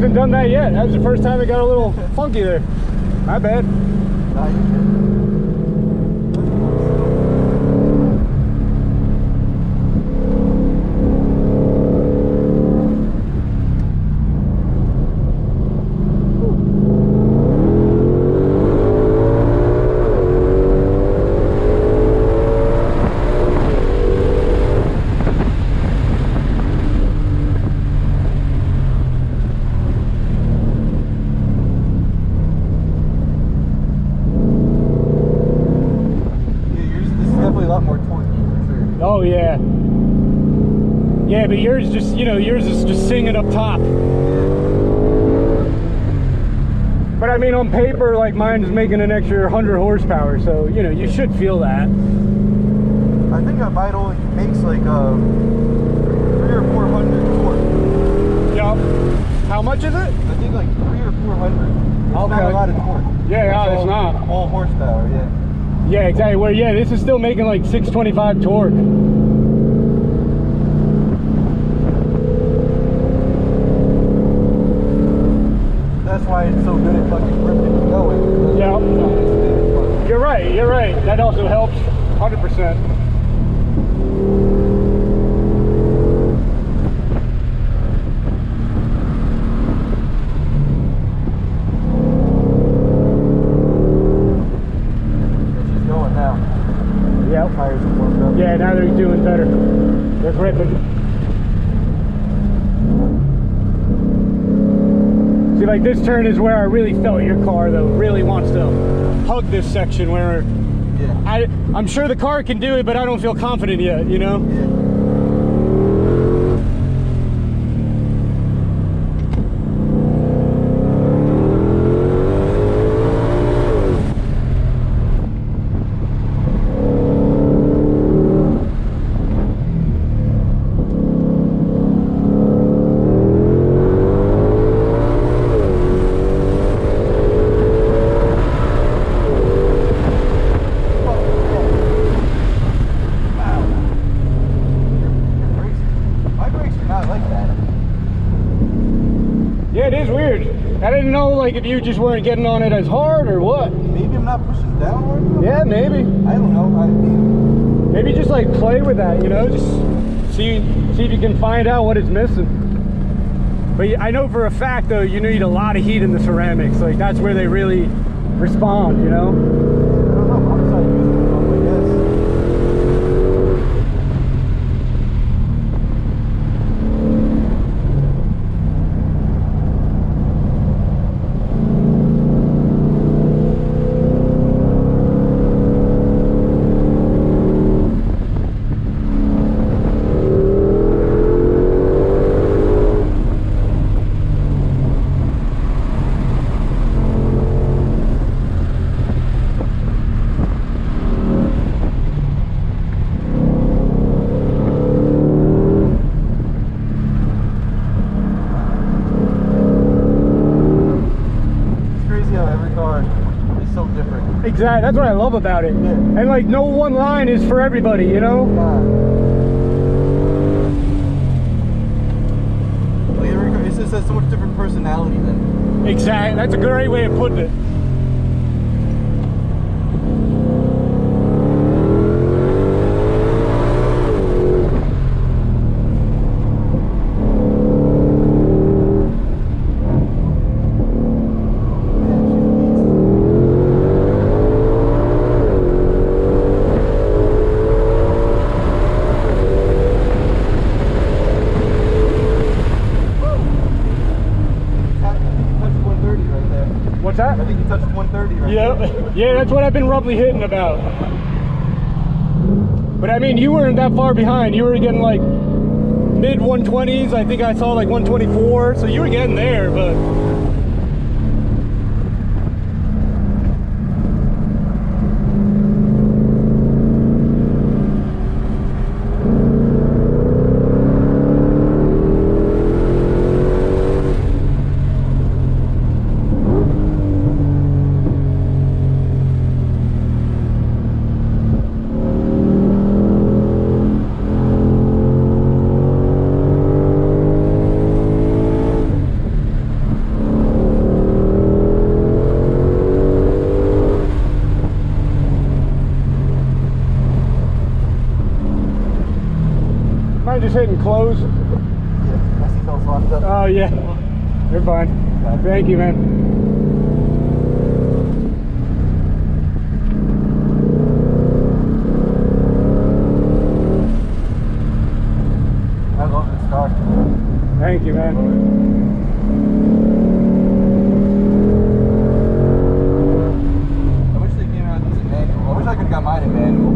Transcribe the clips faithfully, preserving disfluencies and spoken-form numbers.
haven't done that yet. That was the first time it got a little funky there. My bad. Oh yeah, yeah, but yours just, you know, yours is just singing up top. But I mean, on paper, like mine's making an extra one hundred horsepower, so you know, you should feel that. I think I might only makes like uh three or four hundred torque. Yup. How much is it? I think like three or four hundred. It's okay. Not a lot of torque. Yeah, yeah, it's all, not all horsepower. Yeah. Yeah, exactly. Where yeah, this is still making like six twenty-five torque. That's why it's so good at fucking ripping and going. Yeah. You're right. You're right. That also helps. one hundred percent. Tires are warmed up. Yeah, now they're doing better. They're gripping. See, like this turn is where I really felt your car though really wants to hug this section where yeah. I, I'm sure the car can do it, but I don't feel confident yet, you know? Yeah. I didn't know, like, if you just weren't getting on it as hard or what. Maybe I'm not pushing downward. Yeah, maybe. I don't know. I mean, maybe just like play with that, you know, just see see if you can find out what it's missing. But I know for a fact though, you need a lot of heat in the ceramics. Like that's where they really respond, you know. I don't know. I'm not using it, I guess. Exactly, that's what I love about it. Yeah. And like no one line is for everybody, you know? Yeah. Like every, it just has so much different personality then. Exactly, that's a great way of putting it. I think you touched one thirty right yeah. there. Yeah, that's what I've been roughly hitting about. But I mean, you weren't that far behind. You were getting like mid one twenties. I think I saw like one twenty-four. So you were getting there, but... mind just hitting close? Yeah, my seatbelt's locked up. Oh yeah, you're fine. Thank you, man. I love this car. Thank you, man. I wish they came out with this in manual. I wish I could have got mine in manual.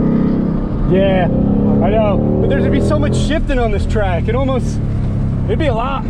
Yeah, I know. But there's gonna be so much shifting on this track. It almost, it'd be a lot.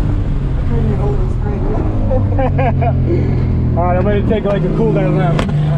Alright, I'm going to take like a cool down lap.